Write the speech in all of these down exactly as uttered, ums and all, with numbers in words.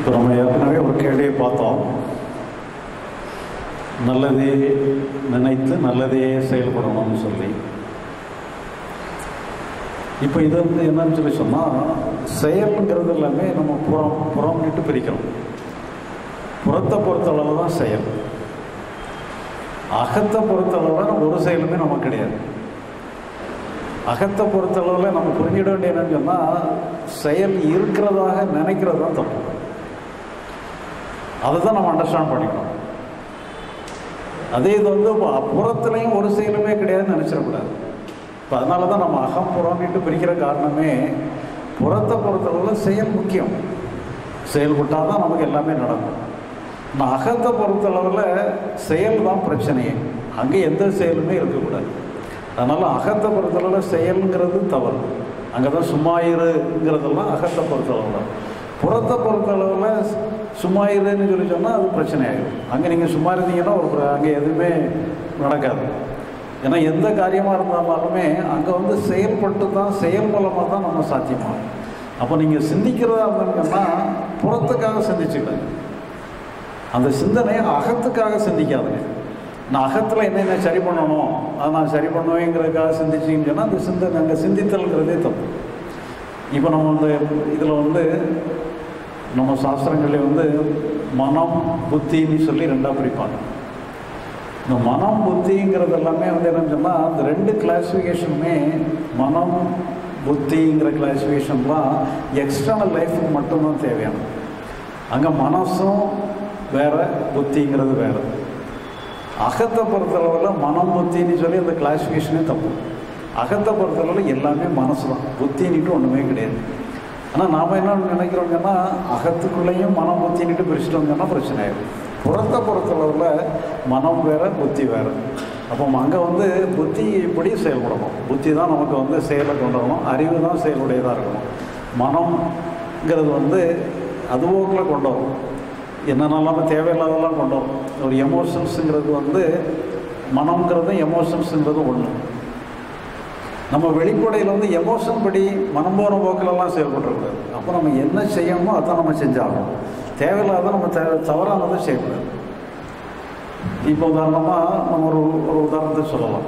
இப்போ நம்ம ஏற்கனவே ஒரு கேள்வியை பார்த்தோம். நல்லதே நினைத்து நல்லதே செயல்படணும்னு சொல்லி. இப்போ இது வந்து என்னன்னு சொல்லி சொன்னால், செயல்ங்கிறது எல்லாமே நம்ம புறம் புறம்னுட்டு பிரிக்கிறோம். புறத்தை பொறுத்தளவு தான் செயல். அகத்தை பொறுத்தளவில் ஒரு செயலுமே நமக்கு கிடையாது. அகத்தை பொறுத்தளவில் நம்ம புரிஞ்சிட வேண்டிய என்னன்னு சொன்னால், செயல் இருக்கிறதாக நினைக்கிறது தான் தப்பு. அதை தான் நம்ம அண்டர்ஸ்டாண்ட் பண்ணிக்கணும். அதே இது வந்து புறத்துலையும் ஒரு செயலுமே கிடையாதுன்னு நினச்சிடக்கூடாது. இப்போ அதனால தான் நம்ம அகம் புறம்னுட்டு பிரிக்கிற காரணமே, புறத்தை பொறுத்தளவில் செயல் முக்கியம். செயல்பட்டால் தான் நமக்கு எல்லாமே நடக்கும். நான் அகத்தை பொறுத்தளவில் செயல் தான் பிரச்சனையே. அங்கே எந்த செயலுமே இருக்கக்கூடாது. அதனால் அகத்தை பொறுத்தளவில் செயலுங்கிறது தவறு. அங்கே தான் சும்மா இருங்கிறதெல்லாம் அகத்தை பொறுத்தளவில். புறத்தை பொறுத்தளவில் சும்மா இருன்னு சொல்லி சொன்னால் அது பிரச்சனை ஆகிடும். அங்கே நீங்கள் சும்மா இருந்தீங்கன்னா ஒரு அங்கே எதுவுமே நடக்காது. ஏன்னா எந்த காரியமாக இருந்தாலுமே அங்கே வந்து செயல்பட்டு தான், செயல் மூலமாக தான் நம்ம சாத்தியமாகும். அப்போ நீங்கள் சிந்திக்கிறதா இருந்தாங்கன்னா புறத்துக்காக சிந்திச்சுக்கிடுங்க. அந்த சிந்தனையை அகத்துக்காக சிந்திக்காதுங்க. நான் அகத்தில் என்னென்ன சரி பண்ணணும், அதை நான் சரி பண்ணுவேங்கிறதுக்காக சிந்திச்சிங்கன்னு சொன்னால் அந்த சிந்தனை, அங்கே சிந்தித்தல்ங்கிறதே தப்பு. இப்போ நம்ம வந்து இதில் வந்து நம்ம சாஸ்திரங்களில் வந்து மனம் புத்தின்னு சொல்லி ரெண்டாக பிரிப்பாங்க. இந்த மனம் புத்திங்கிறது எல்லாமே வந்து என்னன்னு சொன்னால், அந்த ரெண்டு கிளாஸிஃபிகேஷனுமே, மனம் புத்திங்கிற கிளாஸிஃபிகேஷன்லாம் எக்ஸ்டர்னல் லைஃபுக்கு மட்டும்தான் தேவையானது. அங்கே மனசும் வேறு, புத்திங்கிறது வேறு. அகத்தை பொறுத்தளவில் மனம் புத்தின்னு சொல்லி அந்த கிளாஸிஃபிகேஷனே தப்பு. அகத்தை பொறுத்தளவில் எல்லாமே மனசு தான், புத்தின்னுட்டு ஒன்றுமே கிடையாது. ஆனால் நாம் என்ன நினைக்கிறோங்கன்னா, அகத்துக்குள்ளேயும் மனம் புத்தின்னுட்டு பிரிச்சுட்டோங்கன்னா பிரச்சனை ஆகிடும். புறத்தை பொறுத்தளவில் மனம் வேறு, புத்தி வேறு. அப்போ அங்கே வந்து புத்தி இப்படி செயல்படணும். புத்தி தான் நமக்கு வந்து செயலை கொண்டு வரணும். அறிவு தான் செயலுடையதாக இருக்கணும். மனம்ங்கிறது வந்து அதுபோக்கில் கொண்டு வரும். என்னென்னலாம் தேவையில்லாதெல்லாம் கொண்டு வரும். ஒரு எமோஷன்ஸுங்கிறது வந்து, மனம்ங்கிறதும் எமோஷன்ஸுங்கிறதும் ஒன்று. நம்ம வெளிப்படையில் வந்து எமோஷன் படி மனம் போன போக்கிலெல்லாம் செயல்பட்டுருக்காது. அப்போ நம்ம என்ன செய்யணுமோ அதான் நம்ம செஞ்சாகணும். தேவையில்லாத நம்ம தே தவறானதை செய்யக்கூடாது. இப்போ உதாரணமாக நம்ம ஒரு ஒரு உதாரணத்தை சொல்லலாம்.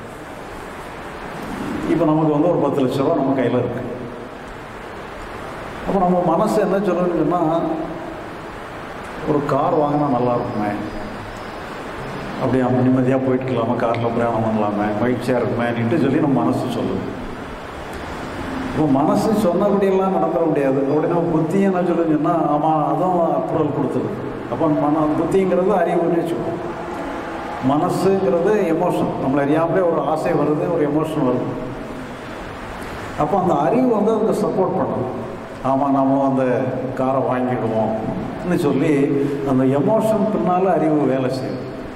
இப்போ நமக்கு வந்து ஒரு பத்து லட்ச ரூபா நம்ம கையில் இருக்குது. அப்போ நம்ம மனசு என்ன சொல்லணும்னு சொன்னால், ஒரு கார் வாங்கினா நல்லா இருக்குமே, அப்படியே நிம்மதியாக போயிட்டுக்கலாமா, காரில் பிரயாணம் பண்ணலாமே, மகிழ்ச்சியாக இருக்குமேன்ட்டு சொல்லி நம்ம மனசு சொல்லுது. இப்போ மனசு சொன்னபடியெல்லாம் நடந்துட முடியாது. அப்படி நம்ம புத்தி என்ன சொல்லுங்கன்னா, ஆமாம் அதுவும் அப்ரூவல் கொடுத்துது. அப்போ மன புத்திங்கிறது அறிவுன்னு வச்சுக்கோம். மனசுங்கிறது எமோஷன். நம்மளை அறியாமலே ஒரு ஆசை வருது, ஒரு எமோஷன் வருது. அப்போ அந்த அறிவு வந்து அதுக்கு சப்போர்ட் பண்ணணும். ஆமாம் நம்ம அந்த காரை வாங்கிடுவோம்னு சொல்லி அந்த எமோஷன் பின்னால் அறிவு வேலை செய்யும்.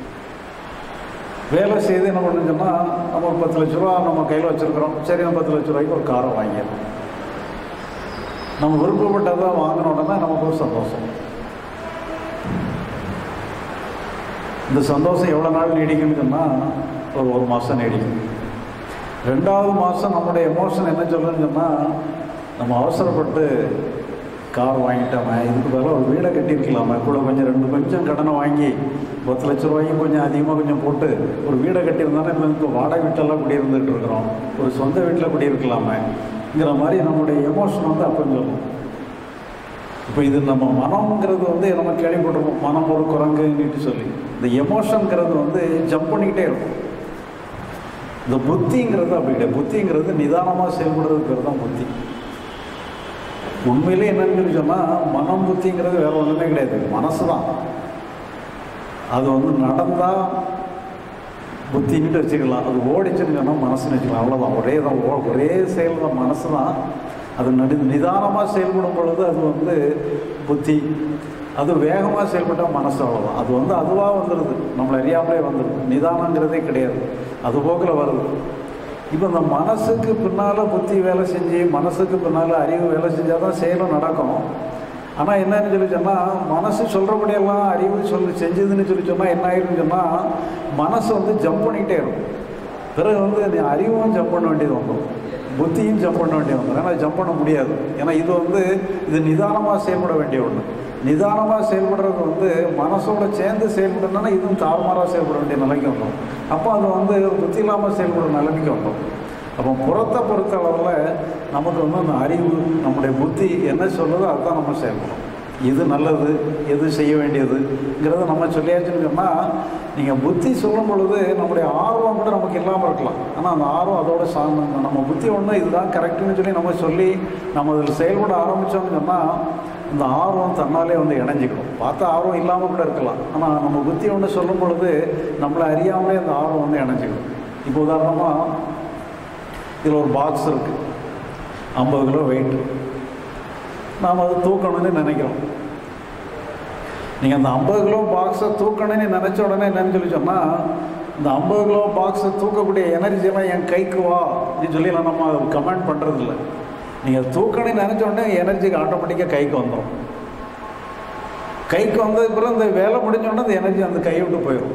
வேலை செய்து என்ன பண்ணுன்னு சொன்னால், நம்ம ஒரு பத்து லட்ச ரூபா நம்ம கையில் வச்சுருக்கிறோம். சரி, நம்ம பத்து லட்ச ரூபாய்க்கு ஒரு காரை வாங்கிடணும். நம்ம விருப்பப்பட்டதான் வாங்கின உடனே நமக்கு ஒரு சந்தோஷம். இந்த சந்தோஷம் எவ்வளோ நாள் நீடிக்குன்னு சொன்னால், ஒரு ஒரு மாதம் நீடிக்கும். ரெண்டாவது மாதம் நம்முடைய எமோஷன் என்ன சொல்லுன்னு சொன்னால், நம்ம அவசரப்பட்டு கார் வாங்கிட்டோமே, இதுக்கு பதிலாக ஒரு வீடை கட்டியிருக்கலாமே, கூட கொஞ்சம் ரெண்டு கொஞ்சம் கடனை வாங்கி பத்து லட்ச ரூபாய்க்கு கொஞ்சம் அதிகமாக கொஞ்சம் போட்டு ஒரு வீடை கட்டியிருந்தாலும் நம்ம இப்போ வாடகை வீட்டெல்லாம் குடியிருந்துகிட்டு இருக்கிறோம், ஒரு சொந்த வீட்டில் குடியிருக்கலாமேங்கிற மாதிரி நம்மளுடைய எமோஷன் வந்து அப்போ சொல்லும். இப்போ இது நம்ம மனம்ங்கிறது வந்து நம்ம கேள்விப்பட்டிருக்கோம், மனம் ஒரு குரங்குன்னுட்டு சொல்லி. இந்த எமோஷனுங்கிறது வந்து ஜம்ப் பண்ணிக்கிட்டே இருக்கும். இந்த புத்திங்கிறது அப்படி கிடையாது. புத்திங்கிறது நிதானமாக செயல்படுறதுக்கு பேர் தான் புத்தி. உண்மையிலே என்னன்னு சொன்னால், மனம் புத்திங்கிறது வேறு ஒன்றுமே கிடையாது, மனசு தான். அது வந்து நடந்தால் புத்தின்னுட்டு வச்சுக்கலாம், அது ஓடிச்சுன்னு சொன்னால் மனசுன்னு வச்சுக்கலாம், அவ்வளோதான். ஒரே தான், ஒரே செயல் தான், மனசு தான். அது நடி நிதானமாக செயல்படும் பொழுது அது வந்து புத்தி. அது வேகமாக செயல்பட்டால் மனசு, அவ்வளோதான். அது வந்து அதுவாக வந்துடுது, நம்மளை அறியாமலே வந்துடுது. நிதானங்கிறதே கிடையாது, அது போக்கில் வருது. இப்போ இந்த மனசுக்கு பின்னால் புத்தி வேலை செஞ்சு, மனசுக்கு பின்னால் அறிவு வேலை செஞ்சால் தான் செயலும் நடக்கும். ஆனால் என்னன்னு சொல்லி சொன்னால், மனசு சொல்கிறபடியெல்லாம் அறிவு சொல்லி செஞ்சதுன்னு சொல்லி சொன்னால் என்ன ஆயிருன்னு சொன்னால், மனசு வந்து ஜம்ப் பண்ணிக்கிட்டே இருக்கும். பிறகு வந்து நீ அறிவும் ஜம்ப் பண்ண வேண்டியது வந்துடும், புத்தியும் ஜம்ப் பண்ண வேண்டியது வந்துடும். ஏன்னா ஜம்ப் பண்ண முடியாது. ஏன்னா இது வந்து இது நிதானமாக செயல்பட வேண்டிய ஒன்று. நிதானமாக செயல்படுறது வந்து மனசோட சேர்ந்து செயல்படணும்னா இதுவும் தாறுமாறாக செயல்பட வேண்டிய நிலைக்கு வந்தோம். அப்போ அது வந்து புத்தி இல்லாமல் செயல்படுற நிலைமைக்கு வந்தோம். அப்போ புறத்தை பொறுத்த அளவில் நமக்கு வந்து அந்த அறிவு, நம்முடைய புத்தி என்ன சொல்லுதோ அதுதான் நம்ம செயல்படும். எது நல்லது, எது செய்ய வேண்டியதுங்கிறத நம்ம சொல்லியாச்சுன்னு சொன்னால், நீங்கள் புத்தி சொல்லும் பொழுது நம்முடைய ஆர்வம் கூட நமக்கு இல்லாமல் இருக்கலாம். ஆனால் அந்த ஆர்வம் அதோட சார்ந்து நம்ம புத்தி ஒன்று இதுதான் கரெக்டுன்னு சொல்லி நம்ம சொல்லி நம்ம அதில் செயல்பட ஆரம்பித்தோம்னு சொன்னால் இந்த ஆர்வம் தன்னாலே வந்து இணைஞ்சிக்கணும். பார்த்தா ஆர்வம் இல்லாமல் கூட இருக்கலாம். ஆனால் நம்ம புத்தி ஒன்று சொல்லும் பொழுது நம்மளை அறியாமலே அந்த ஆர்வம் வந்து இணைஞ்சிக்கணும். இப்போ உதாரணமாக இதில் ஒரு பாக்ஸ் இருக்குது, ஐம்பது கிலோ வெயிட்டு. நாம் அதை தூக்கணும்னு நினைக்கிறோம். நீங்கள் அந்த ஐம்பது கிலோ பாக்ஸை தூக்கணும்னு நினச்ச உடனே என்னன்னு சொல்லி சொன்னால், இந்த ஐம்பது கிலோ பாக்ஸை தூக்கக்கூடிய எனர்ஜியெல்லாம் என் கைக்கு வா அப்படின்னு சொல்லி நம்ம கமெண்ட் பண்ணுறதில்ல. நீங்கள் தூக்கணும்னு நினச்ச உடனே எனர்ஜிக்கு ஆட்டோமேட்டிக்காக கைக்கு வந்துடும். கைக்கு வந்ததுக்கு பிறகு இந்த வேலை முடிஞ்சோடனே அந்த எனர்ஜி அந்த கையை விட்டு போயிடும்.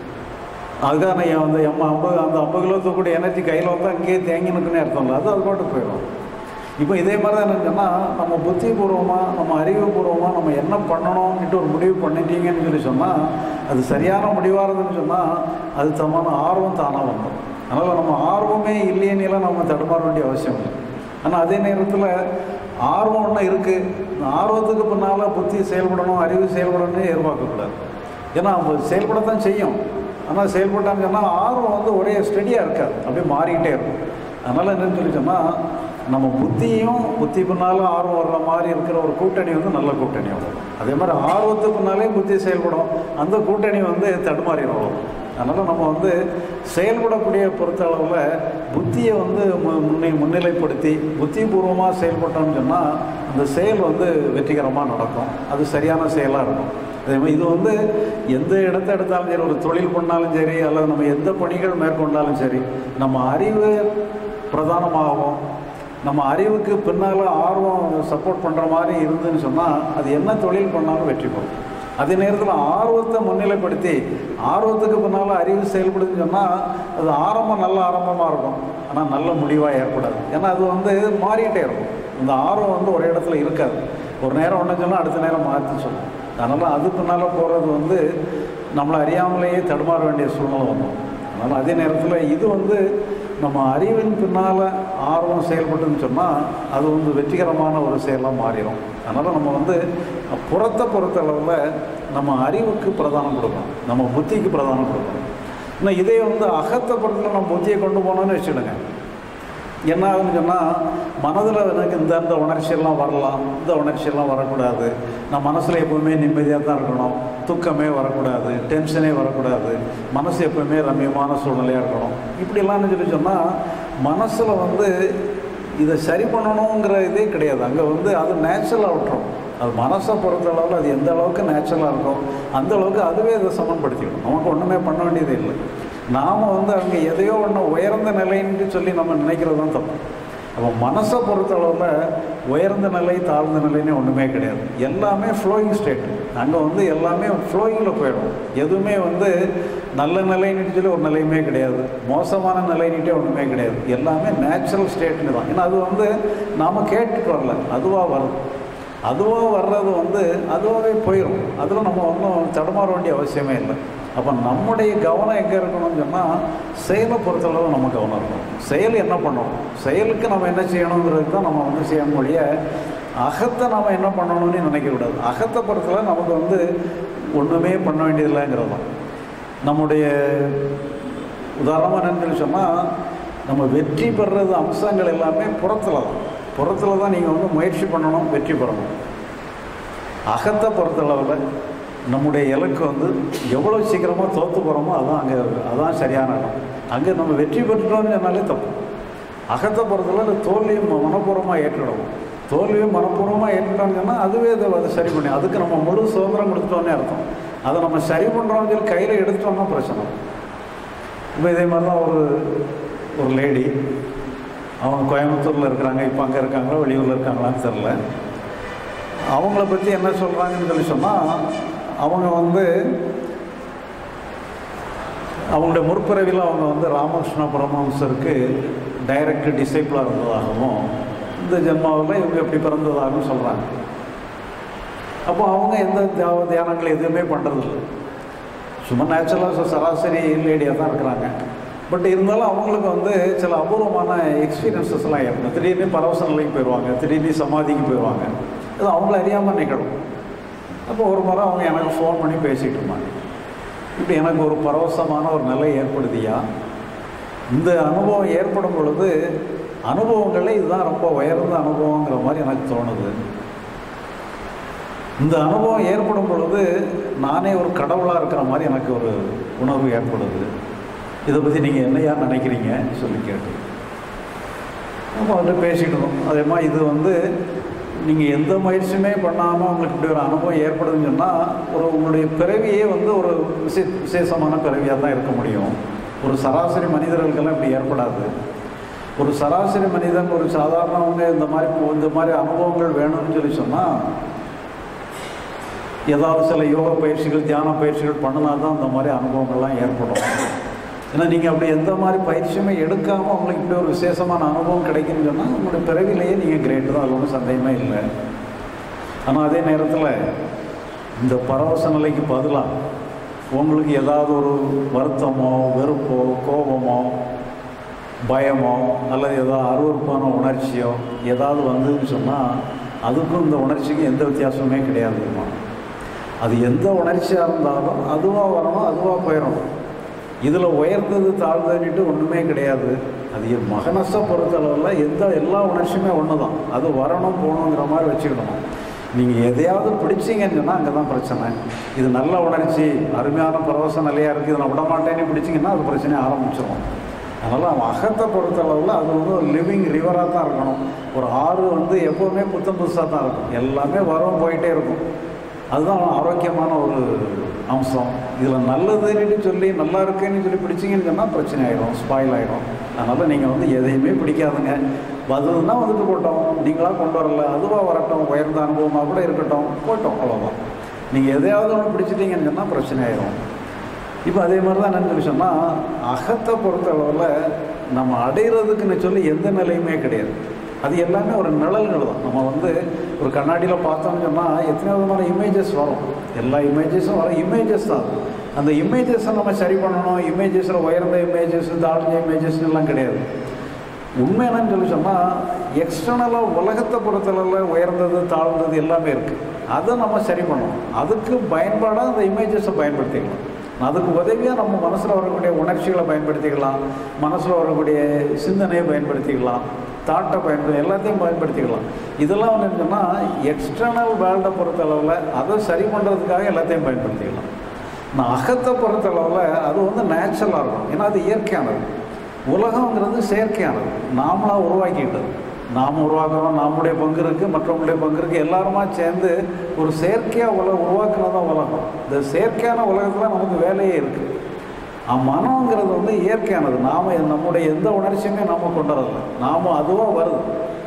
அதுக்காக நான் வந்து எம்மா ஐம்பது அந்த ஐம்பது கிலோ தூக்கக்கூடிய எனர்ஜி கையில் வந்து அங்கேயே தேங்கி நிற்குன்னு அர்த்தம் இல்லை, அது அது பாட்டு போயிடும். இப்போ இதே மாதிரி தான் என்னன்னு சொன்னால், நம்ம புத்திபூர்வமாக நம்ம அறிவுபூர்வமாக நம்ம என்ன பண்ணணும்னுட்டு ஒரு முடிவு பண்ணிட்டீங்கன்னு சொல்லி சொன்னால் அது சரியான முடிவாக இருந்துன்னு சொன்னால் அது தமான ஆர்வம் தானாக வந்துடும். அதனால் நம்ம ஆர்வமே இல்லையெல்லாம் நம்ம தடுமாற வேண்டிய அவசியம் இல்லை. ஆனால் அதே நேரத்தில் ஆர்வம் ஒன்று இருக்குது, ஆர்வத்துக்கு பின்னால் புத்தி செயல்படணும், அறிவு செயல்படணும்னு எதிர்பார்க்கக்கூடாது. ஏன்னா நம்ம செயல்படத்தான் செய்யும். ஆனால் செயல்பட்டான்னு சொன்னால் ஆர்வம் வந்து ஒரே ஸ்டெடியாக இருக்காது, அப்படியே மாறிக்கிட்டே இருக்கும். அதனால் என்னன்னு சொல்லி சொன்னால், நம்ம புத்தியும் புத்தி பின்னாலும் ஆர்வம் வர்ற மாதிரி இருக்கிற ஒரு கூட்டணி வந்து நல்ல கூட்டணி வரும். அதே மாதிரி ஆர்வத்துக்கு பின்னாலே புத்தி செயல்படும், அந்த கூட்டணி வந்து தடுமாறிடும். அதனால் நம்ம வந்து செயல்படக்கூடிய பொறுத்த அளவில் புத்தியை வந்து முன்னே முன்னிலைப்படுத்தி புத்திபூர்வமாக செயல்பட்டோம்னு சொன்னால் அந்த செயல் வந்து வெற்றிகரமாக நடக்கும், அது சரியான செயலாக இருக்கும். அதே மாதிரி இது வந்து எந்த இடத்த எடுத்தாலும் சரி, ஒரு தொழில் பண்ணாலும் சரி, அல்லது நம்ம எந்த பணிகள் மேற்கொண்டாலும் சரி, நம்ம அறிவு பிரதானமாகவும் நம்ம அறிவுக்கு பின்னால் ஆர்வம் சப்போர்ட் பண்ணுற மாதிரி இருந்துன்னு சொன்னால் அது என்ன தொழில் பண்ணாலும் வெற்றி பெறும். அதே நேரத்தில் ஆர்வத்தை முன்னிலைப்படுத்தி ஆர்வத்துக்கு பின்னால் அறிவு செயல்படுதுன்னு சொன்னால் அது ஆரம்பம் நல்ல ஆரம்பமாக இருக்கும், ஆனால் நல்ல முடிவாக ஏற்படாது. ஏன்னா அது வந்து மாறிக்கிட்டே இருக்கும். இந்த ஆர்வம் வந்து ஒரு இடத்துல இருக்காது. ஒரு நேரம் ஒன்று சொன்னால் அடுத்த நேரம் மாற்றி சொல்லும். அதனால் அது பின்னால் போகிறது வந்து நம்மளை அறியாமலேயே தடுமாற வேண்டிய சூழ்நிலை வரும். அதனால் அதே நேரத்தில் இது வந்து நம்ம அறிவின் பின்னால் ஆர்வம் செயல்பட்டுன்னு சொன்னால் அது வந்து வெற்றிகரமான ஒரு செயலாக மாறிடும். அதனால் நம்ம வந்து புறத்தை பொறுத்தளவில் நம்ம அறிவுக்கு பிரதானம் கொடுக்கணும், நம்ம புத்திக்கு பிரதானம் கொடுக்கணும். இன்னும் இதே வந்து அகத்தை பொறுத்தல நம்ம புத்தியை கொண்டு போனோன்னு வச்சுடுங்க, என்ன ஆகுதுன்னு சொன்னால் மனதில் எனக்கு இந்த இந்த உணர்ச்சியெல்லாம் வரலாம், இந்த உணர்ச்சியெல்லாம் வரக்கூடாது, நான் மனசில் எப்போவுமே நிம்மதியாக தான் இருக்கணும், துக்கமே வரக்கூடாது, டென்ஷனே வரக்கூடாது, மனசு எப்போவுமே ரம்மியமான சூழ்நிலையாக இருக்கணும், இப்படிலாம்னு சொல்லி சொன்னால் மனசில் வந்து இதை சரி பண்ணணுங்கிற இதே கிடையாது. அங்கே வந்து அது நேச்சுரலாக விட்டுரும். அது மனசை பொறுத்தளவில் அது எந்த அளவுக்கு நேச்சுரலாக இருக்கும் அந்த அளவுக்கு அதுவே அதை சமன்படுத்திடும். நமக்கு ஒன்றுமே பண்ண வேண்டியது இல்லை. நாம் வந்து அவங்க எதையோ ஒன்று உயர்ந்த நிலைன்னு சொல்லி நம்ம நினைக்கிறது தான் தப்பு. அப்போ மனசை பொறுத்தளவில் உயர்ந்த நிலை தாழ்ந்த நிலைன்னு ஒன்றுமே கிடையாது. எல்லாமே ஃப்ளோயிங் ஸ்டேட். அங்கே வந்து எல்லாமே ஃப்ளோயிங்கில் போயிடும். எதுவுமே வந்து நல்ல நிலைன்னு சொல்லி ஒரு நிலையுமே கிடையாது, மோசமான நிலைன்னுட்டே ஒன்றுமே கிடையாது. எல்லாமே நேச்சுரல் ஸ்டேட்னு தான். ஏன்னா அது வந்து நாம் கேட்டுட்டு வரல, அதுவாக வரும். அதுவாக வர்றது வந்து அதுவாகவே போயிடும். அதில் நம்ம ஒன்றும் தடுமாற வேண்டிய அவசியமே இல்லை. அப்போ நம்முடைய கவனம் எங்கே இருக்கணும்னு சொன்னால் செயலை பொறுத்தளவு நம்ம கவனம் இருக்கணும். செயல் என்ன பண்ணணும், செயலுக்கு நம்ம என்ன செய்யணுங்கிறது தான் நம்ம வந்து செய்ய முடிய அகத்தை நாம் என்ன பண்ணணும்னு நினைக்கக்கூடாது. அகத்தை பொறுத்தளவு நமக்கு வந்து ஒன்றுமே பண்ண வேண்டியதில்லைங்கிறது தான். நம்முடைய உதாரணமாக என்னன்னு சொன்னால் நம்ம வெற்றி பெறுறது அம்சங்கள் எல்லாமே புறத்தில் தான். புறத்தில் தான் நீங்கள் வந்து முயற்சி பண்ணணும், வெற்றி பெறணும். அகத்தை பொறுத்தளவில் நம்முடைய இலக்கு வந்து எவ்வளோ சீக்கிரமாக தோற்று போகிறோமோ அதான் அங்கே அதான் சரியான இடம். அங்கே நம்ம வெற்றி பெற்றுட்டோம்னு சொன்னாலே தப்பு. அகத்தை பொறுத்தளவு தோல்வியும் மனப்பூர்வமாக ஏற்றிடணும். தோல்வியும் மனப்பூர்வமாக ஏற்றிட்டோம்னு சொன்னால் அதுவே அதை அதை சரி பண்ணி அதுக்கு நம்ம முழு சுதந்திரம் கொடுத்துட்டோன்னே அர்த்தம். அதை நம்ம சரி பண்ணுறோம்னு சொல்லி கையில் எடுத்துட்டோம்னா பிரச்சனை. இப்போ இதே மாதிரி தான் ஒரு ஒரு லேடி, அவங்க கோயம்புத்தூரில் இருக்கிறாங்க, இப்போ அங்கே இருக்காங்களா வெளியூரில் இருக்காங்களான்னு தெரில. அவங்கள பற்றி என்ன சொல்கிறாங்கன்னு சொல்லி சொன்னால் அவங்க வந்து அவங்களுடைய முற்பிறவியில் அவங்க வந்து ராமகிருஷ்ண பரமஹம்சருக்கு டைரக்ட் டிசைப்பிளாக இருந்ததாகவும் இந்த ஜென்மாவில் இவங்க எப்படி பிறந்ததாகவும் சொல்கிறாங்க. அப்போ அவங்க எந்த தியா- தியானங்கள் எதுவுமே பண்ணுறதில்ல, சும்மா நேச்சுரலாக சராசரி லேடியாக தான் இருக்கிறாங்க. பட் இருந்தாலும் அவங்களுக்கு வந்து சில அபூர்வமான எக்ஸ்பீரியன்ஸஸ்லாம் ஏற்படும். திடீர்னு பரவச நிலைக்கு போயிடுவாங்க, திடீர்னு சமாதிக்கு போயிடுவாங்க. அது அவங்கள அறியாமல் நிகழும். அப்போ ஒரு முறை அவங்க எனக்கு ஃபோன் பண்ணி பேசிகிட்டு இருந்தாங்க, இப்படி எனக்கு ஒரு பரவசமான ஒரு நிலை ஏற்படுதியா, இந்த அனுபவம் ஏற்படும் பொழுது அனுபவங்களே இதுதான் ரொம்ப உயர்ந்த அனுபவங்கிற மாதிரி எனக்கு தோணுது. இந்த அனுபவம் ஏற்படும் பொழுது நானே ஒரு கடவுளாக இருக்கிற மாதிரி எனக்கு ஒரு உணர்வு ஏற்படுது. இதை பற்றி நீங்கள் என்னையா நினைக்கிறீங்க சொல்லி கேட்டு நம்ம வந்துட்டு பேசிகிட்டு இருந்தோம். அதே மாதிரி இது வந்து நீங்கள் எந்த முயற்சியுமே பண்ணாமல் உங்களுக்கு இப்படி ஒரு அனுபவம் ஏற்படுதுன்னு சொன்னால் ஒரு உங்களுடைய பிறவியே வந்து ஒரு விசே விசேஷமான பிறவியாக தான் இருக்க முடியும். ஒரு சராசரி மனிதர்களுக்கெல்லாம் இப்படி ஏற்படாது. ஒரு சராசரி மனிதன், ஒரு சாதாரணவங்க இந்த மாதிரி இந்த மாதிரி அனுபவங்கள் வேணும்னு சொல்லி சொன்னால் ஏதாவது சில யோகா பயிற்சிகள், தியான பயிற்சிகள் பண்ணினா தான் இந்த மாதிரி அனுபவங்கள்லாம் ஏற்படும். ஏன்னா நீங்கள் அப்படி எந்த மாதிரி பயிற்சியுமே எடுக்காமல் உங்களுக்கு இப்படி ஒரு விசேஷமான அனுபவம் கிடைக்குன்னு சொன்னால் உங்களுடைய பிறவிலேயே நீங்கள் கிரேட்டு தான், அது ஒன்றும் சந்தேகமே இல்லை. ஆனால் அதே நேரத்தில் இந்த பரவச நிலைக்கு பதிலாக உங்களுக்கு ஏதாவது ஒரு வருத்தமோ, வெறுப்போ, கோபமோ, பயமோ அல்லது ஏதாவது அருவருப்பான உணர்ச்சியோ ஏதாவது வந்ததுன்னு சொன்னால் அதுக்கும் இந்த உணர்ச்சிக்கும் எந்த வித்தியாசமுமே கிடையாதுமா. அது எந்த உணர்ச்சியாக இருந்தாலும் அதுவாக வரணும், அதுவாக போயிடணும். இதில் உயர்ந்தது தாழ்ந்ததுன்ட்டு ஒன்றுமே கிடையாது. அது மகனஸை பொறுத்தளவில் எந்த எல்லா உணர்ச்சியுமே ஒன்று தான். அது வரணும் போகணுங்கிற மாதிரி வச்சுக்கிடணும். நீங்கள் எதையாவது பிடிச்சிங்கன்னு சொன்னால் அங்கே தான் பிரச்சனை. இது நல்ல உணர்ச்சி, அருமையான பரவச நிலையாக இருக்குது, இதை நான் விடமாட்டேன்னு பிடிச்சிங்கன்னா அது பிரச்சனையை ஆரம்பிச்சிடும். அதனால் அவன் அகத்தை பொறுத்தளவில் அது வந்து ஒரு லிவிங் ரிவராக தான் இருக்கணும். ஒரு ஆறு வந்து எப்போவுமே புத்தம் புதுசாக தான் இருக்கும், எல்லாமே வரும் போயிட்டே இருக்கும். அதுதான் ஆரோக்கியமான ஒரு அம்சம். இதில் நல்லதுன்னு சொல்லி நல்லா இருக்குன்னு சொல்லி பிடிச்சிங்கன்னு சொன்னால் பிரச்சனை ஆகிடும், ஸ்பாயில் ஆகிடும். அதனால் நீங்கள் வந்து எதையுமே பிடிக்காதுங்க. வந்ததுன்னா வந்துட்டு போட்டோம், நீங்களாக கொண்டு வரல, அதுவாக வரட்டும், உயர்ந்த அனுபவமாக கூட இருக்கட்டும், போட்டோம், அவ்வளோதான். நீங்கள் எதையாவது ஒன்று பிடிச்சிட்டிங்கன்னு சொன்னால் பிரச்சனை ஆகிடும். இப்போ அதே மாதிரி தான் என்னன்னு சொல்லி சொன்னால் அகத்தை பொறுத்தளவில் நம்ம அடைகிறதுக்குன்னு சொல்லி எந்த நிலையுமே கிடையாது. அது எல்லாமே ஒரு நிழல்கள் தான். நம்ம வந்து ஒரு கண்ணாடியில் பார்த்தோம்னு சொன்னால் எத்தனை விதமான இமேஜஸ் வரும், எல்லா இமேஜஸும் வர இமேஜஸ் தான். அந்த இமேஜஸை நம்ம சரி பண்ணணும். இமேஜஸில் உயர்ந்த இமேஜஸ், தாழ்ந்த இமேஜஸ் எல்லாம் கிடையாது. உண்மை என்னன்னு சொல்லி சொன்னால் எக்ஸ்டர்னலாக உலகத்தை பொறுத்தளவில் உயர்ந்தது தாழ்ந்தது எல்லாமே இருக்குது. அதை நம்ம சரி பண்ணணும். அதுக்கு பயன்பாடாக அந்த இமேஜஸை பயன்படுத்திக்கலாம். அதுக்கு உதவியாக நம்ம மனசில் வரக்கூடிய உணர்ச்சிகளை பயன்படுத்திக்கலாம், மனசில் வரக்கூடிய சிந்தனையை பயன்படுத்திக்கலாம், தாட்டை பயன்படுத்தி எல்லாத்தையும் பயன்படுத்திக்கலாம். இதெல்லாம் வந்து என்னன்னா எக்ஸ்டர்னல் வேர்ல்டை பொறுத்தளவில் அதை சரி பண்ணுறதுக்காக எல்லாத்தையும் பயன்படுத்திக்கலாம். நான் அகத்தை பொறுத்தளவில் அது வந்து நேச்சுரலாக இருக்கும். ஏன்னா அது இயற்கையானது. உலகங்கிறது செயற்கையானது, நாமளாக உருவாக்கிட்டது. நாம் உருவாக்குறோம், நம்முடைய பங்கு இருக்குது, மற்றவங்களுடைய பங்கு இருக்குது, எல்லாருமா சேர்ந்து ஒரு செயற்கையாக உலகம் உருவாக்குறது தான் உலகம். இந்த செயற்கையான உலகத்தில் நமக்கு வேலையே இருக்குது. மனங்கிறது வந்து இயற்கையானது. நாம் நம்முடைய எந்த உணர்ச்சியுமே நாம் கொண்டு வரல, நாம் அதுவாக வருது.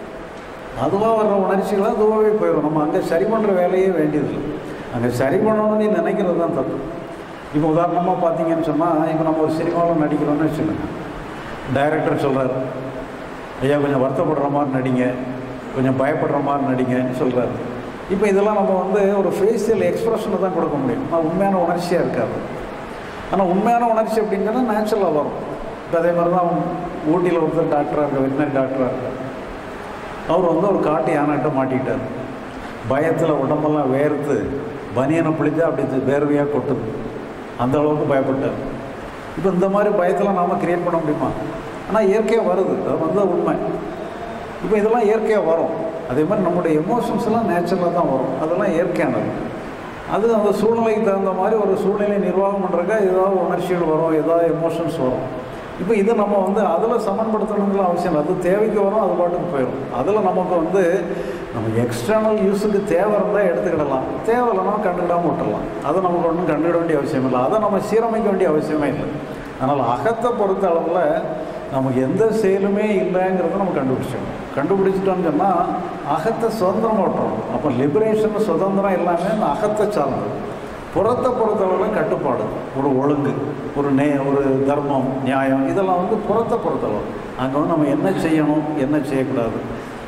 அதுவாக வர்ற உணர்ச்சிகளாக அதுவாகவே போயிடும். நம்ம அங்கே சரி பண்ணுற வேலையே வேண்டியதில்லை. அங்கே சரி பண்ணணும்னு நினைக்கிறது தான் தப்பு. இப்போ உதாரணமாக பார்த்தீங்கன்னு சொன்னால், இப்போ நம்ம ஒரு சினிமாவில் நடிக்கிறோன்னு வச்சுக்கோங்க. டைரக்டர் சொல்கிறார், ஐயா கொஞ்சம் வருத்தப்படுற மாதிரி நடிங்க, கொஞ்சம் பயப்படுற மாதிரி நடிங்கன்னு சொல்கிறாரு. இப்போ இதெல்லாம் நம்ம வந்து ஒரு ஃபேஷியல் எக்ஸ்ப்ரெஷனை தான் கொடுக்க முடியும். ஆனால் உண்மையான உணர்ச்சியாக இருக்காது. ஆனால் உண்மையான உணர்ச்சி அப்படின்னா நேச்சுரலாக வரும். இப்போ அதே மாதிரி தான் ஊட்டியில் ஒருத்தர் டாக்டராக இருக்கார், வெட்டினரி டாக்டராக இருக்கார். அவர் வந்து ஒரு காட்டு யானைகிட்ட மாட்டிக்கிட்டார். பயத்தில் உடம்பெல்லாம் வேர்த்து பனியனை பிடிச்சா அப்படி வேர்வையாக கொட்டுது. அந்த அளவுக்கு பயப்பட்டார். இப்போ இந்த மாதிரி பயத்தில் நாம் கிரியேட் பண்ண முடியுமா? ஆனால் இயற்கையாக வருது, அது வந்து உண்மை. இப்போ இதெல்லாம் இயற்கையாக வரும். அதே மாதிரி நம்மளுடைய எமோஷன்ஸ் எல்லாம் நேச்சுரலாக தான் வரும், அதெல்லாம் இயற்கையானது. அது அந்த சூழ்நிலைக்கு தகுந்த மாதிரி ஒரு சூழ்நிலை நிர்வாகம் பண்ணுறக்கா ஏதாவது உணர்ச்சிகள் வரும், ஏதாவது எமோஷன்ஸ் வரும். இப்போ இதை நம்ம வந்து அதில் சமன்படுத்தணுங்கலாம் அவசியம் இல்லை. அது தேவைக்கு வரும், அது பாட்டுக்கு போயிடும். அதில் நமக்கு வந்து நம்ம எக்ஸ்டர்னல் யூஸுக்கு தேவை இருந்தால் எடுத்துக்கிடலாம், தேவை இல்லைனா கண்டுக்கிடாமல் விட்டுடலாம். அதை நமக்கு ஒன்றும் கண்டுக்கிட வேண்டிய அவசியம் இல்லை, அதை நம்ம சீரமைக்க வேண்டிய அவசியமே இல்லை. அதனால் அகத்தை பொறுத்த அளவில் நமக்கு எந்த செயலுமே இல்லைங்கிறத நம்ம கண்டுபிடிச்சோம். கண்டுபிடிச்சிட்டோன்னு சொன்னால் அகத்தை சுதந்திரம் ஓட்டுறோம். அப்போ லிபரேஷன், சுதந்திரம் எல்லாமே அந்த அகத்தை சார்ந்தது. புறத்தை பொறுத்தளவில் கட்டுப்பாடு, ஒரு ஒழுங்கு, ஒரு நே ஒரு தர்மம், நியாயம், இதெல்லாம் வந்து புறத்தை பொறுத்தளவு. அங்கே வந்து நம்ம என்ன செய்யணும், என்ன செய்யக்கூடாது,